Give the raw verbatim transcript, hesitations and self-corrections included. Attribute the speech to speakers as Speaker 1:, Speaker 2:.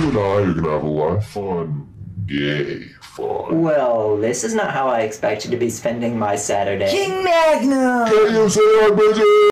Speaker 1: you and I are gonna have a lot of fun. Gay fun.
Speaker 2: Well, this is not how I expected to be spending my Saturday.
Speaker 3: King Magnum!
Speaker 1: Can you say our bitches?